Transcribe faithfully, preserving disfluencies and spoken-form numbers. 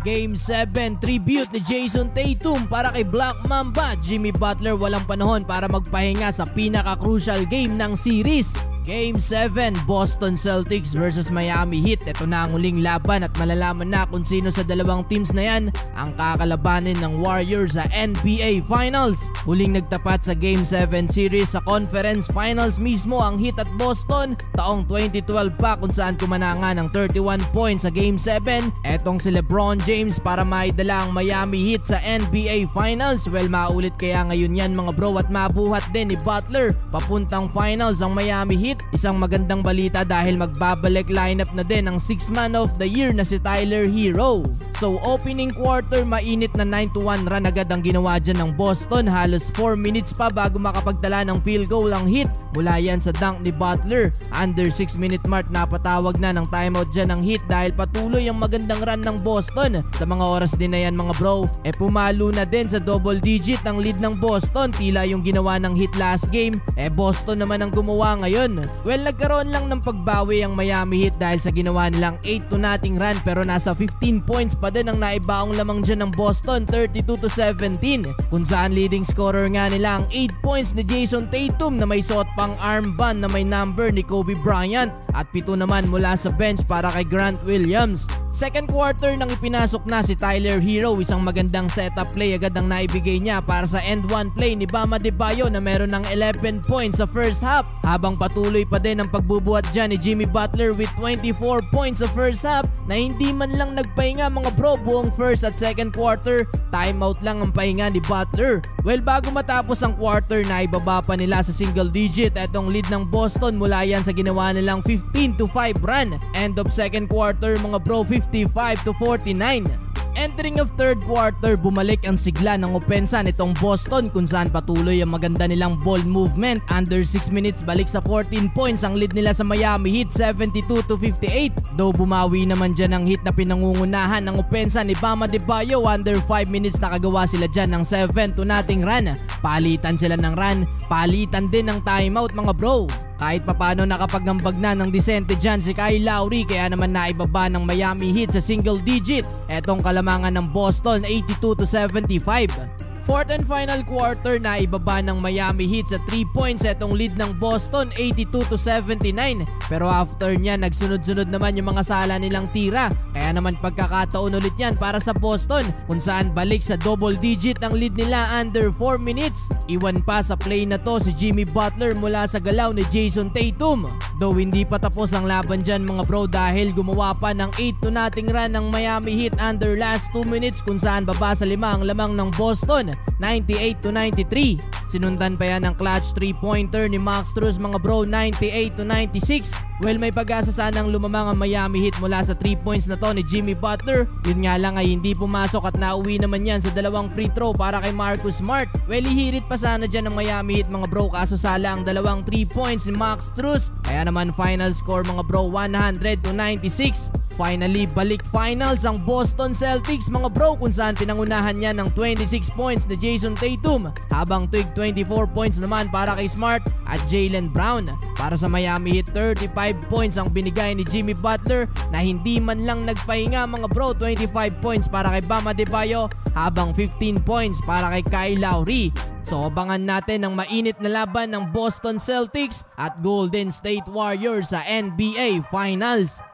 Game seven, tribute ni Jayson Tatum para kay Black Mamba. Jimmy Butler walang panahon para magpahinga sa pinaka-crucial game ng series. Game seven, Boston Celtics versus Miami Heat. Ito na ang huling laban at malalaman na kung sino sa dalawang teams na yan ang kakalabanin ng Warriors sa N B A Finals. Huling nagtapat sa Game seven series sa Conference Finals mismo ang Heat at Boston taong twenty twelve pa, kung saan kumanangan ng thirty-one points sa Game seven. Etong si LeBron James para maidala ang Miami Heat sa N B A Finals. Well, maulit kaya ngayon yan mga bro, at mabuhat din ni Butler papuntang Finals ang Miami Heat. Isang magandang balita dahil magbabalik lineup na din ang sixth man of the year na si Tyler Hero. So opening quarter, mainit na nine to one run agad ang ginawa dyan ng Boston. Halos four minutes pa bago makapagtala ng field goal ang Heat. Mula yan sa dunk ni Butler. Under six minute mark napatawag na ng timeout dyan ng Heat dahil patuloy ang magandang run ng Boston. Sa mga oras din na yan mga bro, e pumalo na din sa double digit ang lead ng Boston. Tila yung ginawa ng Heat last game, e Boston naman ang gumawa ngayon. Well, nagkaroon lang ng pagbawi ang Miami Heat dahil sa ginawa nilang eight to nothing run, pero nasa fifteen points pa din ang naibaong lamang dyan ng Boston, thirty-two to seventeen, kung saan leading scorer nga nila ang eight points ni Jayson Tatum na may suot pang armband na may number ni Kobe Bryant, at pito naman mula sa bench para kay Grant Williams. Second quarter nang ipinasok na si Tyler Hero, isang magandang setup play agad ang naibigay niya para sa end one play ni Bam Adebayo na meron ng eleven points sa first half, habang patuloy pa din ang pagbubuhat dyan ni Jimmy Butler with twenty-four points sa first half na hindi man lang nagpahinga mga bro buong first at second quarter. Timeout lang ang pahinga ni Butler. Well, bago matapos ang quarter, naibaba pa nila sa single digit etong lead ng Boston mula yan sa ginawa nilang fifteen to five run. End of second quarter mga bro, fifty-five to forty-nine. Entering of third quarter, bumalik ang sigla ng opensa nitong Boston kung saan patuloy ang maganda nilang ball movement. Under six minutes, balik sa fourteen points ang lead nila sa Miami Heat, seventy-two to fifty-eight. Though bumawi naman dyan ang Heat na pinangungunahan ng opensa ni Bam Adebayo. Under five minutes nakagawa sila dyan ng seven to nothing run. Palitan sila ng run, palitan din ng timeout mga bro. Kahit papano nakapagambag na ng disente dyan si Kyle Lowry, kaya naman naibaba ng Miami Heat sa single digit etong kalamangan ng Boston, eighty-two to seventy-five. Fourth and final quarter, na ibaba ng Miami Heat sa three points etong lead ng Boston, eighty-two to seventy-nine. Pero after niya, nagsunod-sunod naman yung mga sala nilang tira. Kaya naman pagkakataon ulit yan para sa Boston, kung saan balik sa double digit ang lead nila under four minutes. Iwan pa sa play na to si Jimmy Butler mula sa galaw ni Jayson Tatum. Though hindi pa tapos ang laban dyan mga bro dahil gumawa pa ng eight to nothing run ng Miami Heat under last two minutes, kung saan baba sa lima ang lamang ng Boston, ninety-eight to ninety-three. Sinundan pa yan ng clutch three pointer ni Max Strus mga bro, ninety-eight to ninety-six. Well, may pag-asa sanang lumamang ang Miami Heat mula sa three points na to ni Jimmy Butler. Yun nga lang ay hindi pumasok at nauwi naman yan sa dalawang free throw para kay Marcus Smart. Well, ihirit pa sana dyan ng Miami Heat mga bro, kaso sala ang dalawang three points ni Max Strus. Kaya naman final score mga bro, one hundred to ninety-six. Finally, balik finals ang Boston Celtics mga bro, kung saan pinangunahan niya ng twenty-six points ni Jayson Tatum, habang tuig twenty-four points naman para kay Smart at Jaylen Brown. Para sa Miami Heat, thirty-five points ang binigay ni Jimmy Butler na hindi man lang nagpahinga mga bro, twenty-five points para kay Bam Adebayo, habang fifteen points para kay Kyle Lowry. So abangan natin ang mainit na laban ng Boston Celtics at Golden State Warriors sa N B A Finals.